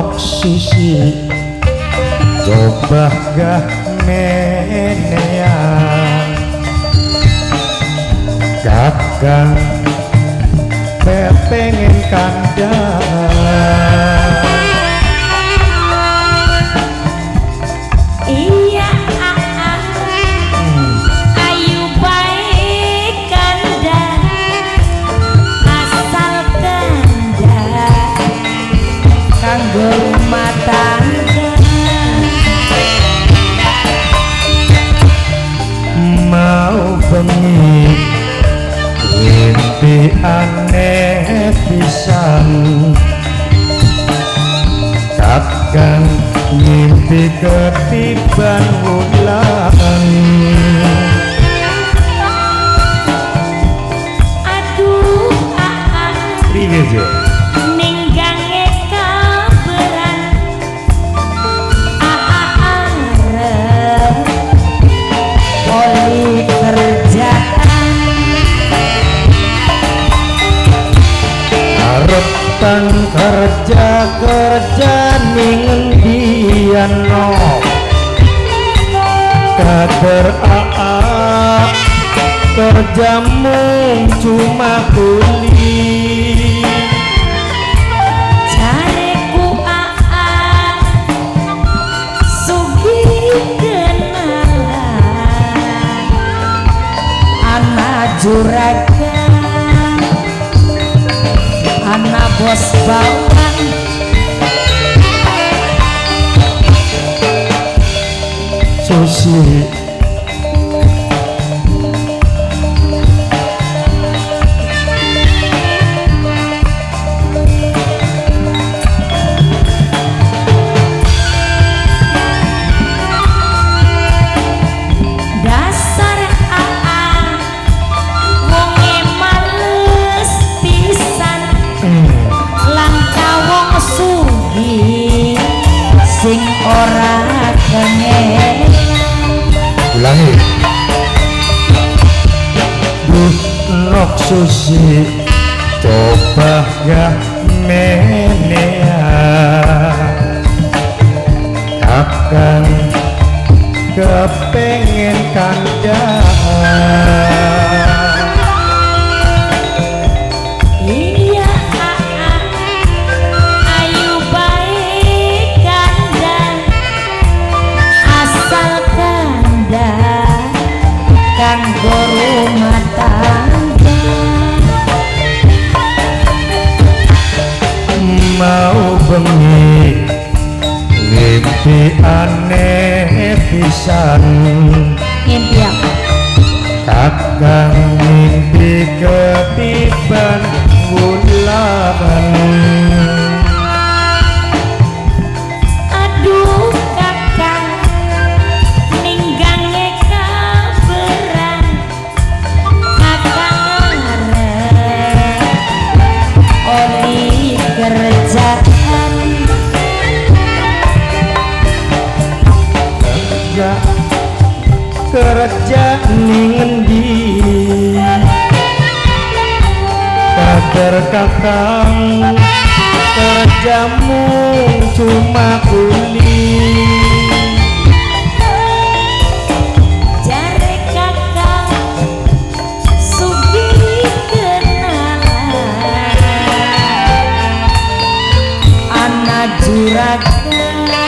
nok susi coba gak menean kakang pengen kandang iya ayu baik kandang asal kandang kanggo rumah tangga mau bengi mimpi aneh pisan kakang mimpi ketiban wulan aduh piye je ninggange kaberan arep poli kerjaan arepan kerja ning ngendian no kader kerjamu cuma kuli jareku sugih kenalan anak juragan anak bos bawang susi dasar wonge males pisan langka wong sugih sing ora kengen ulangi duh nok susi coba gak menea kakang kepengen kandang iya ayu baik kandang asal kandang kanggo rumah tangga mau bengi mimpi aneh pisan ngimpi apa? kakang mimpi ketiban bulan Aduh kakang ninggange kaberan kakang arep oli kerjaan kerja ning ngendi kader kakang kerjamu cuma kuli jare kakang sugih kenalan anak juragan